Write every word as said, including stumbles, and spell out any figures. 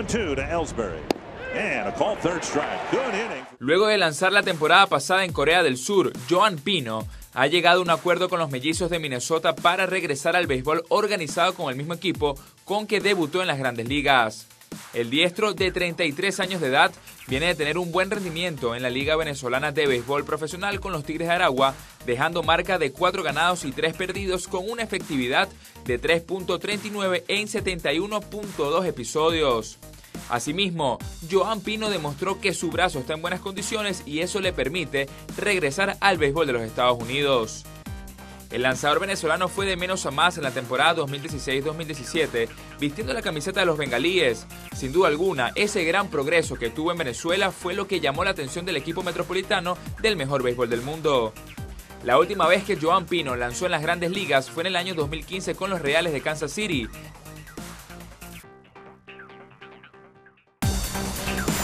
two to Ellsbury. And a called third strike. Good inning. Luego de lanzar la temporada pasada en Corea del Sur, Joan Pino ha llegado a un acuerdo con los Mellizos de Minnesota para regresar al béisbol organizado con el mismo equipo con que debutó en las Grandes Ligas. El diestro de treinta y tres años de edad viene de tener un buen rendimiento en la Liga Venezolana de Béisbol Profesional con los Tigres de Aragua, dejando marca de cuatro ganados y tres perdidos con una efectividad de tres punto treinta y nueve en setenta y uno punto dos episodios. Asimismo, Joan Pino demostró que su brazo está en buenas condiciones y eso le permite regresar al béisbol de los Estados Unidos. El lanzador venezolano fue de menos a más en la temporada dos mil dieciséis dos mil diecisiete, vistiendo la camiseta de los bengalíes. Sin duda alguna, ese gran progreso que tuvo en Venezuela fue lo que llamó la atención del equipo metropolitano del mejor béisbol del mundo. La última vez que Joan Pino lanzó en las Grandes Ligas fue en el año dos mil quince con los Reales de Kansas City.